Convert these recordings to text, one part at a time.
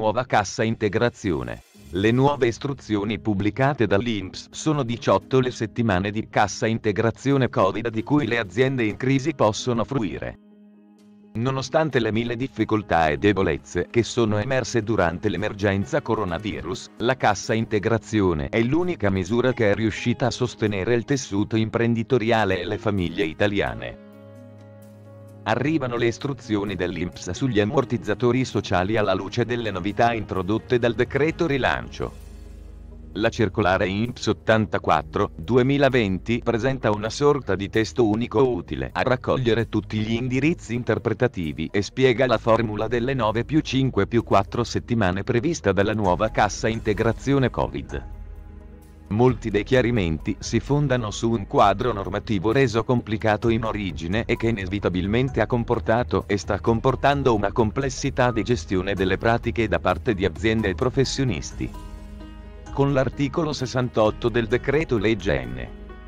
nuova cassa integrazione. Le nuove istruzioni pubblicate dall'INPS sono 18 le settimane di cassa integrazione Covid di cui le aziende in crisi possono fruire. Nonostante le mille difficoltà e debolezze che sono emerse durante l'emergenza coronavirus, la cassa integrazione è l'unica misura che è riuscita a sostenere il tessuto imprenditoriale e le famiglie italiane. Arrivano le istruzioni dell'INPS sugli ammortizzatori sociali alla luce delle novità introdotte dal decreto rilancio. La circolare INPS 84/2020 presenta una sorta di testo unico utile a raccogliere tutti gli indirizzi interpretativi e spiega la formula delle 9+5+4 settimane prevista dalla nuova cassa integrazione Covid. Molti dei chiarimenti si fondano su un quadro normativo reso complicato in origine e che inevitabilmente ha comportato e sta comportando una complessità di gestione delle pratiche da parte di aziende e professionisti. Con l'articolo 68 del decreto legge n.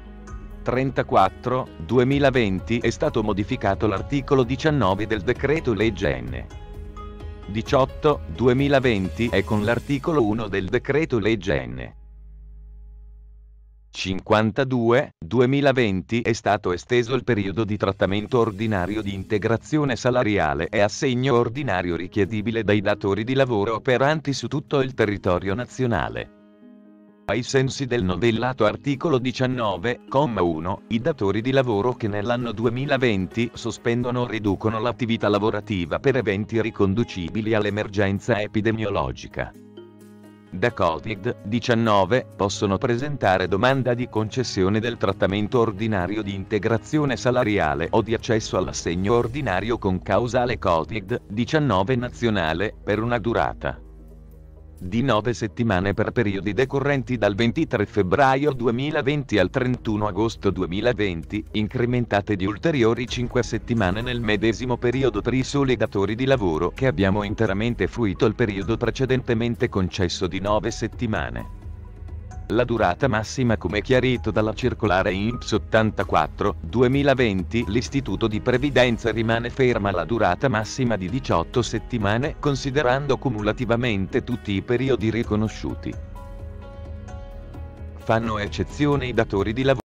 34/2020 è stato modificato l'articolo 19 del decreto legge n. 18/2020 e con l'articolo 1 del decreto legge n. 52/2020 è stato esteso il periodo di trattamento ordinario di integrazione salariale e assegno ordinario richiedibile dai datori di lavoro operanti su tutto il territorio nazionale. Ai sensi del novellato articolo 19, comma 1, i datori di lavoro che nell'anno 2020 sospendono o riducono l'attività lavorativa per eventi riconducibili all'emergenza epidemiologica da Covid-19 possono presentare domanda di concessione del trattamento ordinario di integrazione salariale o di accesso all'assegno ordinario con causale Covid-19 nazionale per una durata di 9 settimane per periodi decorrenti dal 23 febbraio 2020 al 31 agosto 2020, incrementate di ulteriori 5 settimane nel medesimo periodo per i soli datori di lavoro che abbiamo interamente fruito il periodo precedentemente concesso di 9 settimane. La durata massima, come chiarito dalla circolare INPS 84/2020, l'istituto di previdenza rimane ferma alla durata massima di 18 settimane, considerando cumulativamente tutti i periodi riconosciuti. Fanno eccezione i datori di lavoro